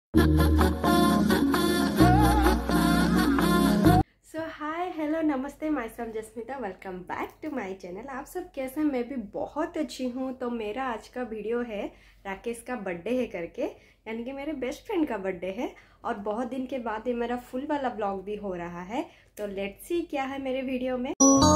हाय hello नमस्ते, myself Jasmita. Welcome back to my channel. आप सब कैसे हैं? मैं भी बहुत अच्छी हूँ। तो मेरा आज का वीडियो है राकेश का बर्थडे है करके, यानी कि मेरे बेस्ट फ्रेंड का बर्थडे है और बहुत दिन के बाद ये मेरा फुल वाला ब्लॉग भी हो रहा है। तो लेट्स सी क्या है मेरे वीडियो में।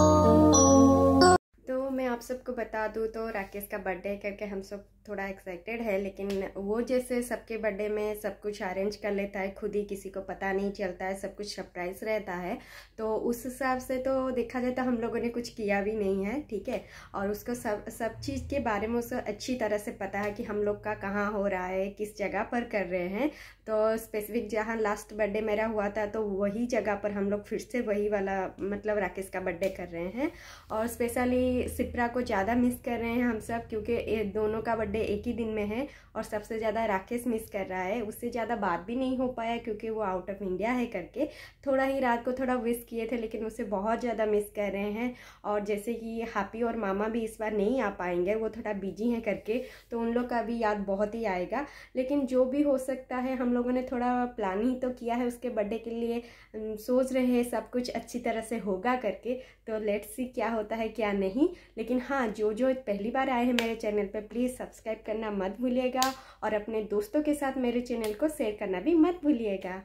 तो मैं आप सबको बता दूं तो राकेश का बर्थडे करके हम सब थोड़ा एक्साइटेड है, लेकिन वो जैसे सबके बर्थडे में सब कुछ अरेंज कर लेता है खुद ही, किसी को पता नहीं चलता है, सब कुछ सरप्राइज रहता है। तो उस हिसाब से तो देखा जाए तो हम लोगों ने कुछ किया भी नहीं है, ठीक है। और उसको सब चीज़ के बारे में उसे अच्छी तरह से पता है कि हम लोग का कहाँ हो रहा है, किस जगह पर कर रहे हैं। तो स्पेसिफिक जहाँ लास्ट बर्थडे मेरा हुआ था तो वही जगह पर हम लोग फिर से वही वाला मतलब राकेश का बर्थडे कर रहे हैं। और स्पेशली सिप्रा को ज़्यादा मिस कर रहे हैं हम सब, क्योंकि ये दोनों का बर्थडे एक ही दिन में है और सबसे ज़्यादा राकेश मिस कर रहा है। उससे ज़्यादा बात भी नहीं हो पाया क्योंकि वो आउट ऑफ इंडिया है करके। थोड़ा ही रात को थोड़ा विश किए थे, लेकिन उसे बहुत ज़्यादा मिस कर रहे हैं। और जैसे कि हैप्पी और मामा भी इस बार नहीं आ पाएंगे, वो थोड़ा बिजी हैं करके, तो उन लोग का भी याद बहुत ही आएगा। लेकिन जो भी हो सकता है, हम लोगों ने थोड़ा प्लान ही तो किया है उसके बर्थडे के लिए। सोच रहे हैं सब कुछ अच्छी तरह से होगा करके। तो लेट्स सी क्या होता है क्या नहीं। लेकिन हाँ, जो पहली बार आए हैं मेरे चैनल पे, प्लीज़ सब्सक्राइब करना मत भूलिएगा और अपने दोस्तों के साथ मेरे चैनल को शेयर करना भी मत भूलिएगा।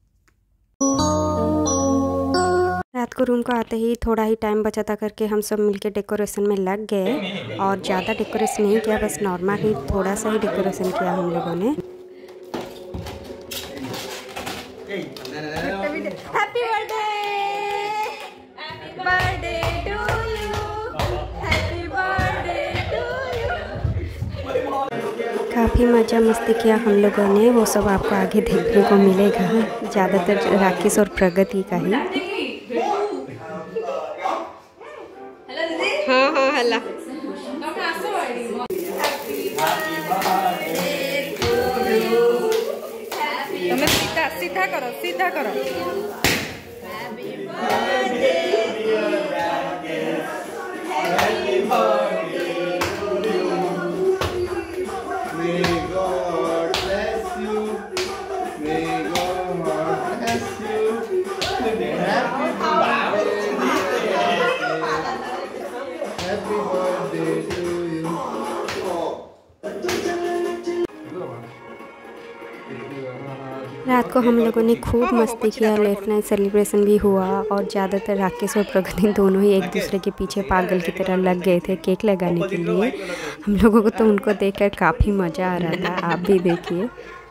रात को रूम को आते ही थोड़ा ही टाइम बचा था करके हम सब मिलके डेकोरेशन में लग गए और ज़्यादा डेकोरेशन नहीं किया, बस नॉर्मल ही थोड़ा सा ही डेकोरेशन किया हम लोगों ने। Happy birthday, birthday to you, happy birthday to you. काफ़ी मज़ा मस्ती किया हम लोगों ने, वो सब आपको आगे देखने को मिलेगा। ज़्यादातर राकेश और प्रगति का ही। हाँ हाँ हल्ला। तुम्हें सीधा सीधा करो, सीधा करो। रात को हम लोगों ने खूब मस्ती किया, लेट नाइट सेलिब्रेशन भी हुआ और ज़्यादातर राकेश और प्रगति दोनों ही एक दूसरे के पीछे पागल की तरह लग गए थे केक लगाने के लिए। हम लोगों को तो उनको देखकर काफ़ी मज़ा आ रहा था, आप भी देखिए।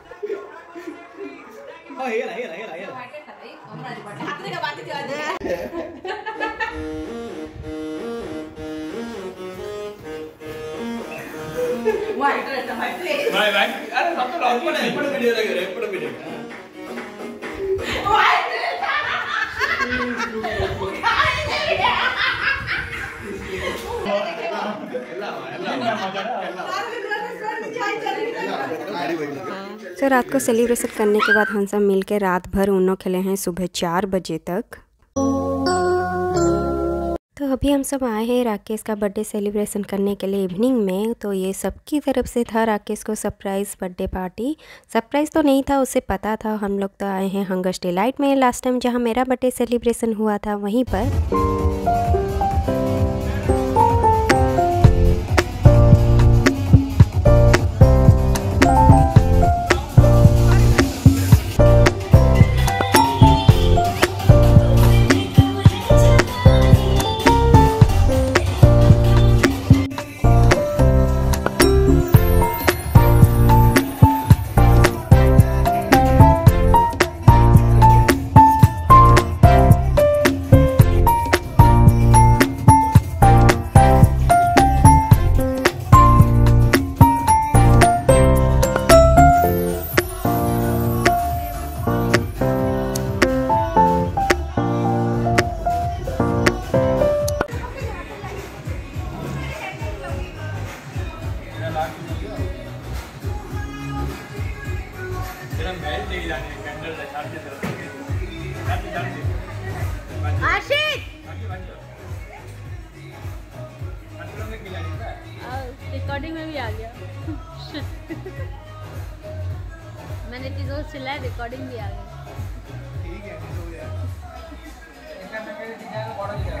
तो रात को सेलिब्रेशन करने के बाद हम सब मिलकर रात भर ऊनो खेले हैं सुबह 4 बजे तक। तो अभी हम सब आए हैं राकेश का बर्थडे सेलिब्रेशन करने के लिए इवनिंग में। तो ये सबकी तरफ से था राकेश को सरप्राइज़ बर्थडे पार्टी। सरप्राइज़ तो नहीं था, उसे पता था। हम लोग तो आए हैं हंगर्स डिलाइट में, लास्ट टाइम जहाँ मेरा बर्थडे सेलिब्रेशन हुआ था वहीं पर। रिकॉर्डिंग में भी आ गया। मैंने चीज़ों से चिल्लाया, रिकॉर्डिंग भी आ गई। ठीक है, हो गया। इसका मैं कह रही थी बड़ा लिया।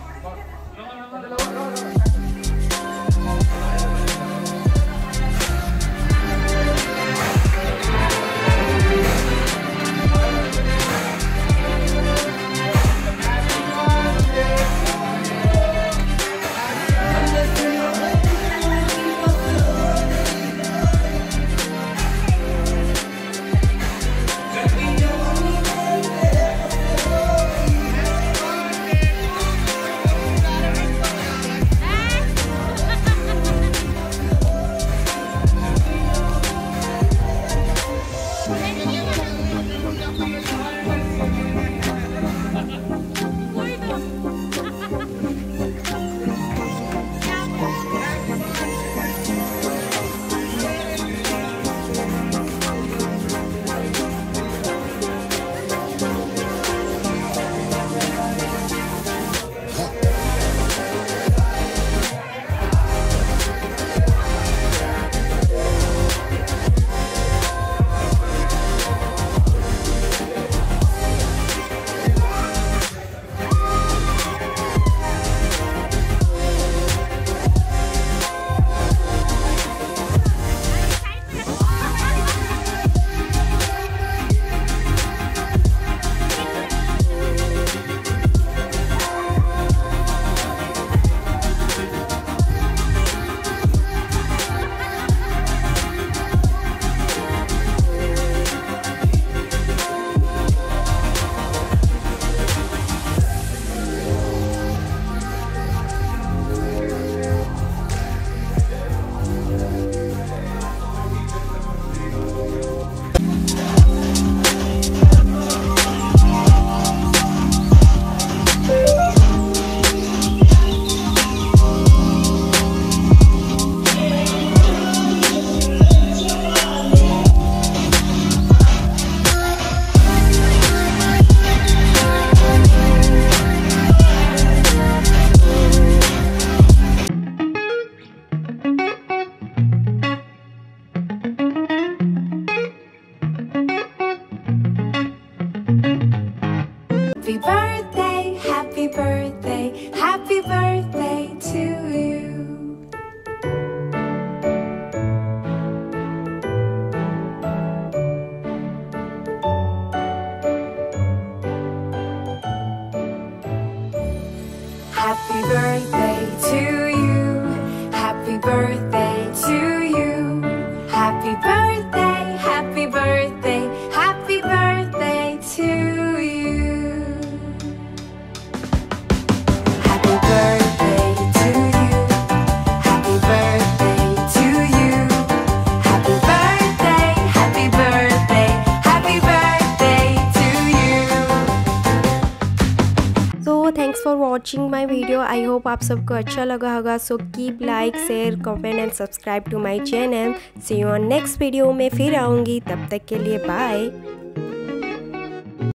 Happy birthday, happy birthday to you. Happy birthday to you. Happy birthday to you. Happy birthday, happy birthday, happy birthday to you. Happy birthday to you. Happy birthday to you. Happy birthday, happy birthday, happy birthday to you. So thanks for watching my video. I hope आप सबको अच्छा लगा होगा. So keep like, share, comment and subscribe to my channel. See you on next video में फिर आऊँगी. तब तक के लिए bye.